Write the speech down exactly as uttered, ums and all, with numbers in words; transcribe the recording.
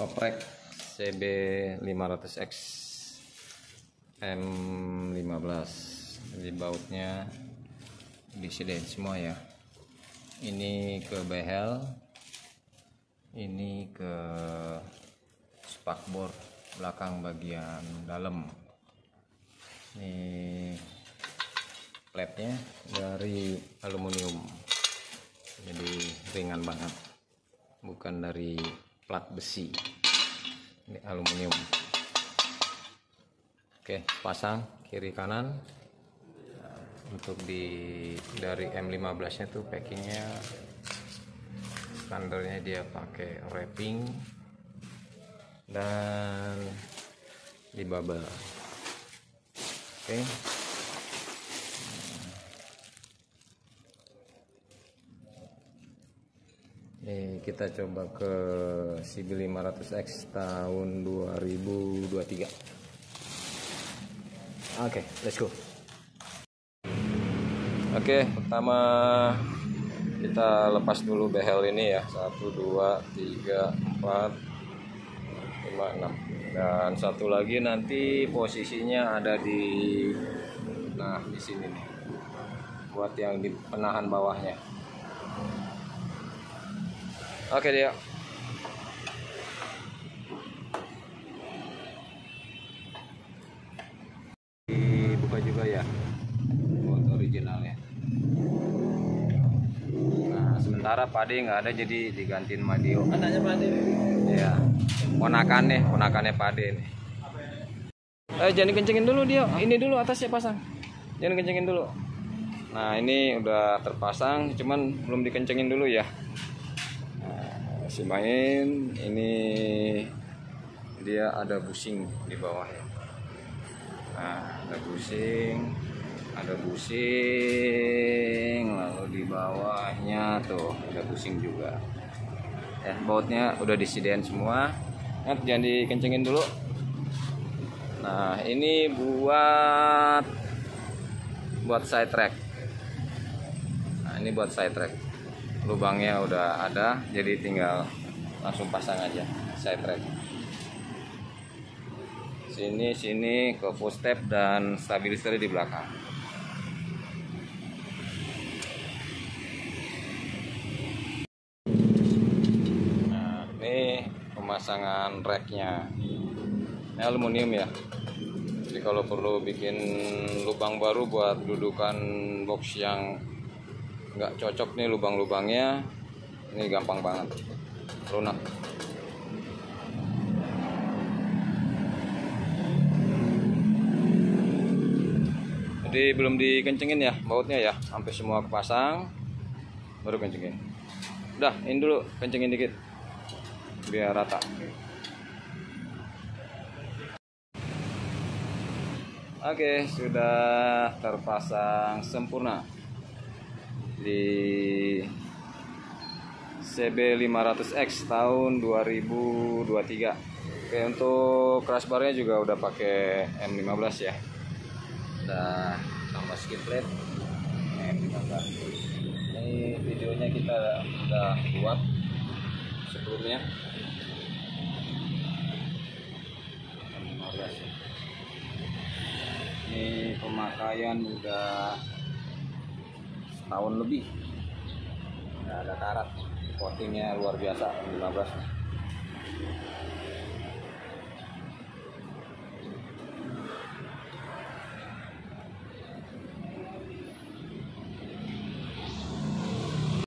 Oprek C B lima ratus X M lima belas. Jadi bautnya disediain semua ya. Ini ke behel, ini ke spakbor belakang bagian dalam. Ini platnya dari aluminium, jadi ringan banget, bukan dari plat besi. Ini aluminium. Oke, pasang kiri kanan. Untuk di dari M lima belas nya tuh packingnya standarnya dia pakai wrapping dan di bubble. Oke, ini kita coba ke C B lima ratus X tahun dua ribu dua puluh tiga. Oke, let's go. Oke, pertama kita lepas dulu behel ini ya. Satu, dua, tiga, empat, lima, enam. Dan satu lagi nanti posisinya ada di, nah di sini nih, buat yang di penahan bawahnya. Oke dia. Dibuka juga ya, buat originalnya. Nah sementara Pade nggak ada, jadi digantiin Madio. Anaknya Pade. Ya, ponakannya, ponakannya Pade nih. Eh jangan kencengin dulu dia. Ini dulu atasnya pasang. Jangan kencengin dulu. Nah ini udah terpasang, cuman belum dikencengin dulu ya. Nah, si main ini dia ada busing di bawahnya. Nah ada busing, ada busing, lalu di bawahnya tuh ada busing juga. Ya, bautnya udah disediain semua. Nah, jangan dikencengin dulu. Nah, ini buat buat side track. Nah, ini buat side track. Lubangnya udah ada, jadi tinggal langsung pasang aja side track. Sini sini ke footstep dan stabilizer di belakang. Pemasangan racknya ini aluminium ya, jadi kalau perlu bikin lubang baru buat dudukan box yang nggak cocok nih lubang-lubangnya, ini gampang banget, lunak. Jadi belum dikencengin ya bautnya ya, sampai semua kepasang baru kencengin. Udah, ini dulu kencengin dikit biar rata. Oke, sudah terpasang sempurna di C B lima ratus X tahun dua ribu dua puluh tiga. Oke, untuk crossbarnya juga udah pakai M lima belas ya. Udah tambah skid plate M lima belas. Ini videonya kita udah buat sebelumnya. Ini pemakaian udah setahun lebih, nggak ada karat, coatingnya luar biasa M lima belas.